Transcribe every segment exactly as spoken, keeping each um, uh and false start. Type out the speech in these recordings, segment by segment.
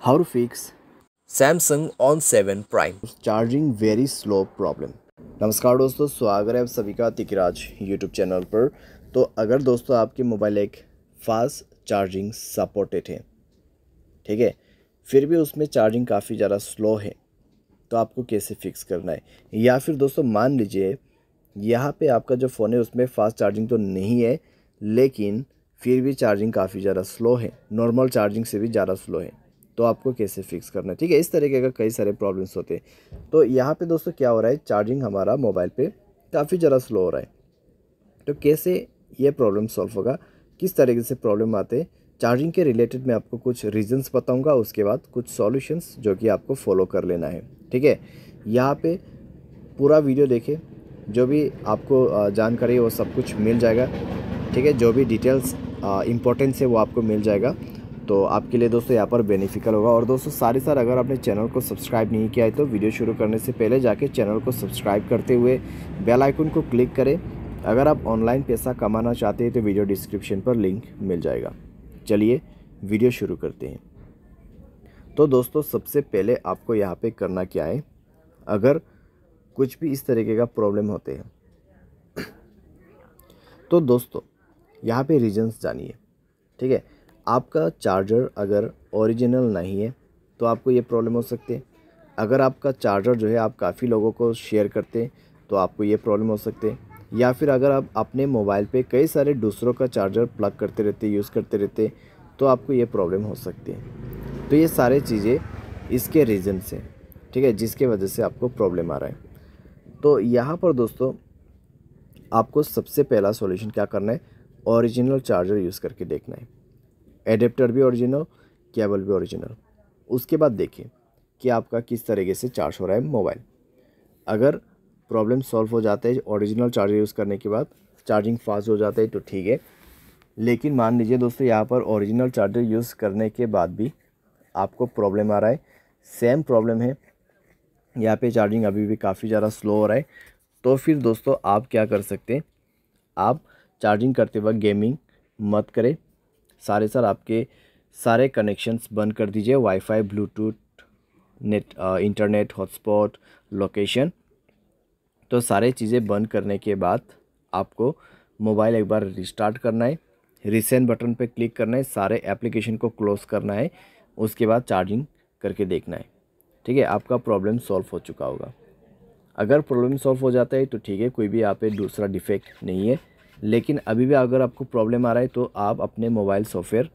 How to fix Samsung On seven Prime। Charging very slow problem. नमस्कार दोस्तों, स्वागत है आप सभी का तिकराज यूट्यूब चैनल पर। तो अगर दोस्तों आपके मोबाइल एक फास्ट चार्जिंग सपोर्टेड है, ठीक है, फिर भी उसमें चार्जिंग काफ़ी ज़्यादा स्लो है, तो आपको कैसे फिक्स करना है। या फिर दोस्तों मान लीजिए यहाँ पे आपका जो फ़ोन है उसमें फ़ास्ट चार्जिंग तो नहीं है, लेकिन फिर भी चार्जिंग काफ़ी ज़्यादा स्लो है, नॉर्मल चार्जिंग से भी ज़्यादा स्लो है, तो आपको कैसे फिक्स करना है। ठीक है, इस तरीके का कई सारे प्रॉब्लम्स होते हैं। तो यहाँ पे दोस्तों क्या हो रहा है, चार्जिंग हमारा मोबाइल पे काफ़ी ज़्यादा स्लो हो रहा है। तो कैसे ये प्रॉब्लम सॉल्व होगा, किस तरीके से प्रॉब्लम आते हैं, चार्जिंग के रिलेटेड मैं आपको कुछ रीजंस बताऊंगा, उसके बाद कुछ सॉल्यूशंस जो कि आपको फॉलो कर लेना है। ठीक है, यहाँ पे पूरा वीडियो देखें, जो भी आपको जानकारी है वो सब कुछ मिल जाएगा। ठीक है, जो भी डिटेल्स इंपॉर्टेंस है वो आपको मिल जाएगा, तो आपके लिए दोस्तों यहाँ पर बेनिफिशियल होगा। और दोस्तों सारे सार अगर आपने चैनल को सब्सक्राइब नहीं किया है तो वीडियो शुरू करने से पहले जाके चैनल को सब्सक्राइब करते हुए बेल आइकन को क्लिक करें। अगर आप ऑनलाइन पैसा कमाना चाहते हैं तो वीडियो डिस्क्रिप्शन पर लिंक मिल जाएगा। चलिए वीडियो शुरू करते हैं। तो दोस्तों सबसे पहले आपको यहाँ पे करना क्या है, अगर कुछ भी इस तरीके का प्रॉब्लम होते हैं तो दोस्तों यहाँ पे रीजंस जानिए। ठीक है, आपका चार्जर अगर ओरिजिनल नहीं है तो आपको ये प्रॉब्लम हो सकती है। अगर आपका चार्जर जो है आप काफ़ी लोगों को शेयर करते हैं तो आपको ये प्रॉब्लम हो सकती है। या फिर अगर आप अपने मोबाइल पे कई सारे दूसरों का चार्जर प्लग करते रहते, यूज़ करते रहते, तो आपको ये प्रॉब्लम हो सकती है। तो ये सारे चीज़ें इसके रीज़न से, ठीक है, जिसके वजह से आपको प्रॉब्लम आ रहा है। तो यहाँ पर दोस्तों आपको सबसे पहला सॉल्यूशन क्या करना है, ओरिजिनल चार्जर यूज़ करके देखना है। एडेप्टर भी ओरिजिनल, केबल भी ओरिजिनल। उसके बाद देखिए कि आपका किस तरीके से चार्ज हो रहा है मोबाइल। अगर प्रॉब्लम सॉल्व हो जाता है ओरिजिनल चार्जर यूज़ करने के बाद, चार्जिंग फास्ट हो जाता है तो ठीक है। लेकिन मान लीजिए दोस्तों यहाँ पर ओरिजिनल चार्जर यूज़ करने के बाद भी आपको प्रॉब्लम आ रहा है, सेम प्रॉब्लम है, यहाँ पे चार्जिंग अभी भी काफ़ी ज़्यादा स्लो हो रहा है, तो फिर दोस्तों आप क्या कर सकते हैं, आप चार्जिंग करते वक्त गेमिंग मत करें। सारे सर आपके सारे कनेक्शंस बंद कर दीजिए, WiFi, Bluetooth, net, internet, hotspot, location. तो सारे चीज़ें बंद करने के बाद आपको मोबाइल एक बार रिस्टार्ट करना है, रीसेंट बटन पे क्लिक करना है, सारे एप्लीकेशन को क्लोज़ करना है, उसके बाद चार्जिंग करके देखना है। ठीक है, आपका प्रॉब्लम सॉल्व हो चुका होगा। अगर प्रॉब्लम सॉल्व हो जाता है तो ठीक है, कोई भी यहाँ पे दूसरा डिफेक्ट नहीं है। लेकिन अभी भी अगर आपको प्रॉब्लम आ रहा है तो आप अपने मोबाइल सॉफ्टवेयर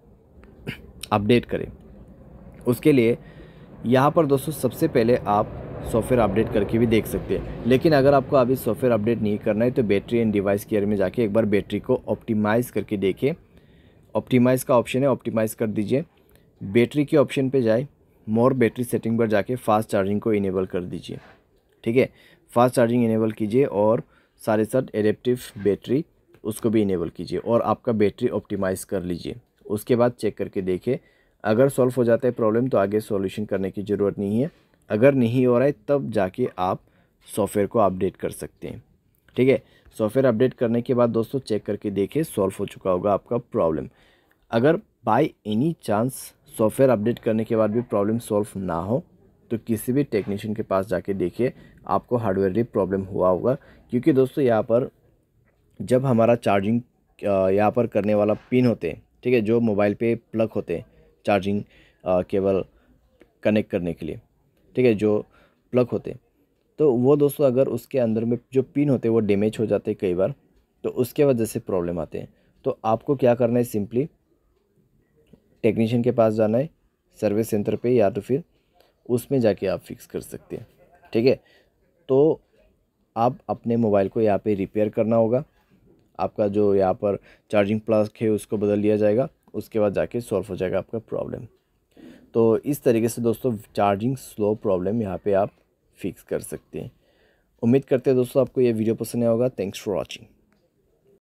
अपडेट करें। उसके लिए यहाँ पर दोस्तों सबसे पहले आप सॉफ्टवेयर अपडेट करके भी देख सकते हैं। लेकिन अगर आपको अभी सॉफ्टवेयर अपडेट नहीं करना है तो बैटरी एंड डिवाइस केयर में जाके एक बार बैटरी को ऑप्टिमाइज़ करके देखिए। ऑप्टिमाइज़ का ऑप्शन है, ऑप्टिमाइज़ कर दीजिए। बैटरी के ऑप्शन पे जाए, मोर बैटरी सेटिंग पर जाके फास्ट चार्जिंग को इनेबल कर दीजिए। ठीक है, फास्ट चार्जिंग इनेबल कीजिए और सारे साथ एडेप्टिव बैटरी उसको भी इनेबल कीजिए और आपका बैटरी ऑप्टिमाइज़ कर लीजिए। उसके बाद चेक करके देखिए, अगर सॉल्व हो जाता है प्रॉब्लम तो आगे सॉल्यूशन करने की ज़रूरत नहीं है। अगर नहीं हो रहा है तब जाके आप सॉफ्टवेयर को अपडेट कर सकते हैं। ठीक है, सॉफ्टवेयर अपडेट करने के बाद दोस्तों चेक करके देखिए सॉल्व हो चुका होगा आपका प्रॉब्लम। अगर by any chance software update करने के बाद भी प्रॉब्लम सॉल्व ना हो तो किसी भी टेक्नीशियन के पास जाके देखिए, आपको हार्डवेयर प्रॉब्लम हुआ होगा। क्योंकि दोस्तों यहाँ पर जब हमारा चार्जिंग यहाँ पर करने वाला पिन होते हैं, ठीक है, जो मोबाइल पे प्लग होते हैं चार्जिंग केबल कनेक्ट करने के लिए, ठीक है, जो प्लग होते हैं, तो वो दोस्तों अगर उसके अंदर में जो पिन होते हैं वो डैमेज हो जाते हैं कई बार, तो उसके वजह से प्रॉब्लम आते हैं। तो आपको क्या करना है, सिंपली टेक्नीशियन के पास जाना है, सर्विस सेंटर पे, या तो फिर उसमें जाके आप फिक्स कर सकते हैं। ठीक है, तो आप अपने मोबाइल को यहाँ पे रिपेयर करना होगा। आपका जो यहाँ पर चार्जिंग प्लग है उसको बदल लिया जाएगा, उसके बाद जाके सॉल्व हो जाएगा आपका प्रॉब्लम। तो इस तरीके से दोस्तों चार्जिंग स्लो प्रॉब्लम यहाँ पे आप फिक्स कर सकते हैं। उम्मीद करते हैं दोस्तों आपको ये वीडियो पसंद आया होगा। Thanks for watching.